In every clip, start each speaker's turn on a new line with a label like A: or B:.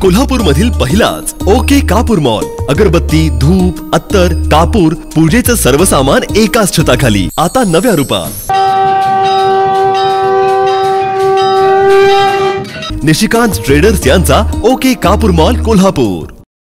A: कोल्हापूर मधील पहिलाच ओके कापूर मॉल। अगरबत्ती, धूप, अत्तर, कापूर, पूजेचं सर्व सामान एकाच छताखाली, आता नव्या रूपात। निशिकांत ट्रेडर्स यांचा ओके कापूर मॉल कोल्हापूर।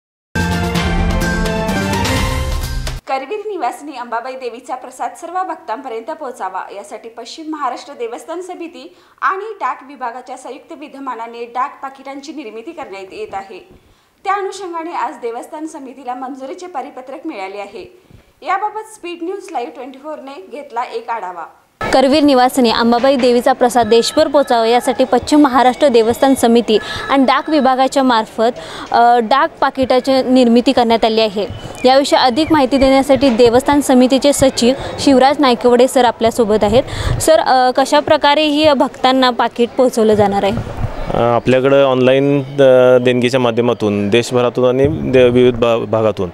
B: करवीर निवासिनी अंबाबाई देवीचा प्रसाद सर्व भक्तांपर्यंत पोहोचावा यासाठी पश्चिम महाराष्ट्र देवस्थान समिती आणि डाक विभागाच्या संयुक्त विद्यमानाने डाक पाकिटांची निर्मिती करण्यात येत आहे। त्या अनुषंगाने आज देवस्थान समितीला मंजुरीचे परिपत्रक मिळाले आहे। याबाबत स्पीड न्यूज लाईव्ह 24 ने घेतला एक आढावा।
C: करवीर निवासिनी अंबाबाई देवीचा प्रसाद देशभर पोहोचावा यासाठी पश्चिम महाराष्ट्र देवस्थान समिती आणि डाक विभागाच्या मार्फत डाक पाकिटाची निर्मिती करण्यात आली आहे। याविषयी अधिक माहिती देण्यासाठी देवस्थान समितीचे सचिव शिवराज नायकवडे सर आपल्या सोबत आहेत। सर, कशा प्रकारे ही भक्तांना पाकिट पोहोचवलं जाणार आहे?
D: आपल्याकडे ऑनलाईन देणगीच्या माध्यमातून देशभरातून आणि विविध भागातून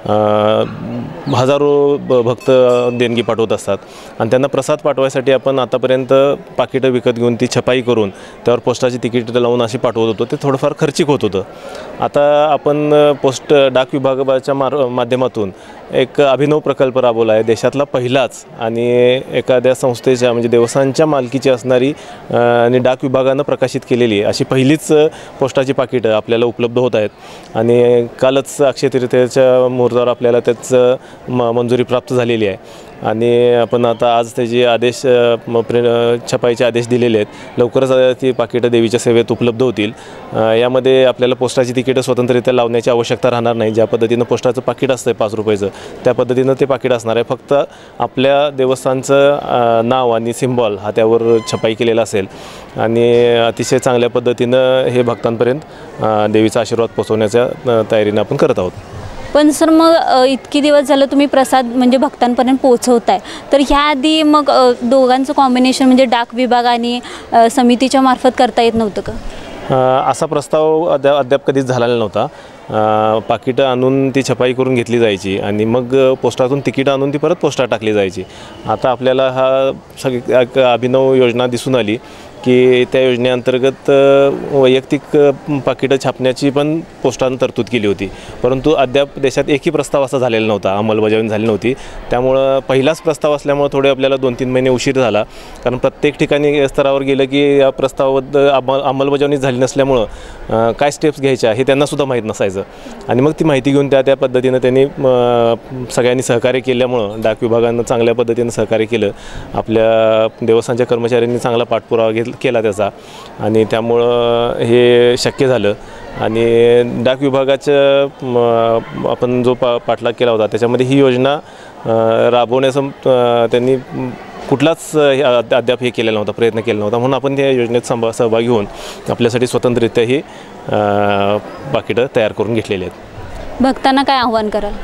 D: हजारो भक्त देणगी पाठवत असतात आणि त्यांना प्रसाद पाठवायसाठी आपण आतापर्यंत पाकिटं विकत घेऊन ती छपाई करून त्यावर पोस्टाची तिकीट लावून अशी पाठवत होतो। ते थोडंफार खर्चिक होत होतं। आता आपण डाक विभागाच्या माध्यमातून एक अभिनव प्रकल्प राबवला आहे। देशातला पहिलाच आणि एखाद्या संस्थेच्या म्हणजे देवस्थानच्या मालकीची असणारी आणि डाक विभागानं प्रकाशित केलेली अशी पहिलीच पोस्टाची पाकिटं आपल्याला उपलब्ध होत आहेत आणि कालच अक्षय तृतीयेच्या मुहूर्तावर आपल्याला त्याचं मंजुरी प्राप्त झालेली आहे आणि आपण आता आज त्याचे आदेश छपाईचे आदेश दिलेले आहेत। लवकरच ती पाकिटं देवीच्या सेवेत उपलब्ध होतील। यामध्ये आपल्याला पोस्टाची तिकीटं स्वतंत्ररित्या लावण्याची आवश्यकता राहणार नाही। ज्या पद्धतीनं पोस्टाचं पाकिट असतं 5 रुपयाचं त्या पद्धतीनं ते पाकिट असणार आहे। फक्त आपल्या देवस्थानचं नाव आणि सिम्बॉल हा त्यावर छपाई केलेला असेल आणि अतिशय चांगल्या पद्धतीनं हे भक्तांपर्यंत देवीचा आशीर्वाद पोहोचवण्याच्या तयारीने आपण करत आहोत।
C: पण सर, मग इतकी दिवस झालं तुम्ही प्रसाद म्हणजे भक्तांपर्यंत पोहोचवताय, तर ह्याआधी मग दोघांचं कॉम्बिनेशन म्हणजे डाक विभाग आणि समितीच्या मार्फत करता येत नव्हतं का?
D: असा प्रस्ताव अद्याप कधीच झालेला नव्हता। पाकिटं आणून ती छपाई करून घेतली जायची आणि मग पोस्टातून तिकीटं आणून ती परत पोस्टात टाकली जायची। आता आपल्याला हा एक अभिनव योजना दिसून आली की त्या योजनेअंतर्गत वैयक्तिक पाकिटं छापण्याची पण पोस्टानं तरतूद केली होती, परंतु अद्याप देशात एकही प्रस्ताव असा झालेला नव्हता, अंमलबजावणी झाली नव्हती। त्यामुळं पहिलाच प्रस्ताव असल्यामुळे थोडे आपल्याला 2-3 महिने उशीर झाला, कारण प्रत्येक ठिकाणी स्तरावर गेलं की या प्रस्तावाबद्दल अंमलबजावणी झाली नसल्यामुळं काय स्टेप्स घ्यायच्या हे त्यांनासुद्धा माहीत नसायचं आणि मग ती माहिती घेऊन त्या पद्धतीनं त्यांनी सगळ्यांनी सहकार्य केल्यामुळं डाक विभागानं चांगल्या पद्धतीनं सहकार्य केलं। आपल्या देवस्थानच्या कर्मचाऱ्यांनी चांगला पाठपुरावा केला त्याचा आणि त्यामुळं हे शक्य झालं आणि डाक विभागाचं आपण जो पाठलाग केला होता त्याच्यामध्ये ही योजना राबवण्याचं त्यांनी कुठलाच अद्याप हे केलेला नव्हता, प्रयत्न केला नव्हता, म्हणून आपण त्या योजनेत सहभागी होऊन आपल्यासाठी स्वतंत्ररित्या ही पाकिटं तयार करून घेतलेली आहेत।
C: भक्तांना काय आव्हान कराल?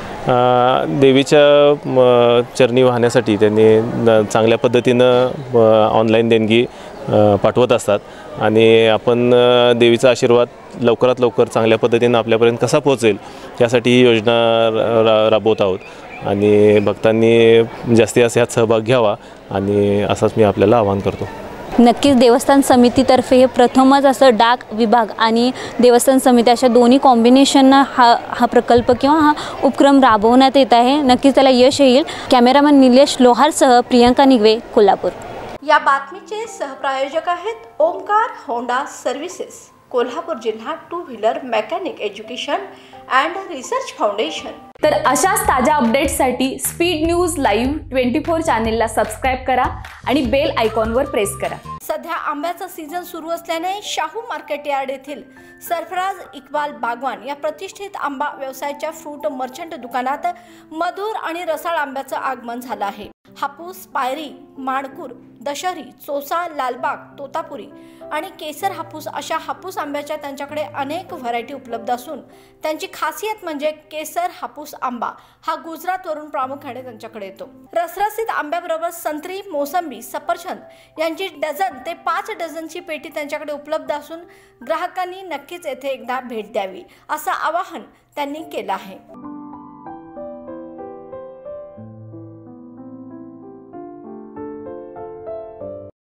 D: देवीच्या चरणी वाहण्यासाठी त्यांनी चांगल्या पद्धतीनं ऑनलाईन देणगी पाठवत असतात आणि आपण देवीचा आशीर्वाद लवकरात लवकर चांगल्या पद्धतीनं आपल्यापर्यंत कसा पोहोचेल यासाठी ही योजना राबवत आहोत आणि भक्तांनी जास्तीत जास्त ह्यात सहभाग घ्यावा आणि असंच मी आपल्याला आवाहन करतो।
C: नक्कीच देवस्थान समितीतर्फे हे प्रथमच असं डाक विभाग आणि देवस्थान समिती अशा दोन्ही कॉम्बिनेशन हा प्रकल्प किंवा हा उपक्रम राबवण्यात येत आहे। नक्कीच त्याला यश येईल। कॅमेरामन निलेश लोहारसह प्रियंका निगवे, कोल्हापूर।
E: या बातमीचे सहप्रायोजक आहेत ओमकार होंडा सर्व्हिसेस, कोल्हापूर जिल्हा 2 wheeler mechanic education and research foundation.
F: तर अशाच ताज्या अपडेट्ससाठी स्पीड न्यूज लाईव्ह 24 चॅनेलला सबस्क्राईब करा आणि बेल आयकॉनवर प्रेस करा।
E: सध्या आंब्याचा सीझन सुरू असल्याने शाहू मार्केट यार्ड येथील सरफराज इक्बाल बागवान या प्रतिष्ठित आंबा व्यवसायाच्या फ्रूट मर्चंट दुकानात मधुर आणि रसाळ आंब्याचं आगमन झालं आहे। हापूस, पायरी, माणकूर, दशहरी, चोसा, लालबाग, तोतापुरी आणि केसर हापूस अशा हापूस आंब्याच्या त्यांच्याकडे अनेक व्हरायटी उपलब्ध असून त्यांची खासियत म्हणजे केसर हापूस आंबा हा गुजरातवरून प्रामुख्याने त्यांच्याकडे येतो। रसरसीत आंब्याबरोबर संत्री, मोसंबी, सफरचंद यांची डझन ते 5 डझनची पेटी त्यांच्याकडे उपलब्ध असून ग्राहकांनी नक्कीच येथे एकदा भेट द्यावी असं आवाहन त्यांनी केलं आहे।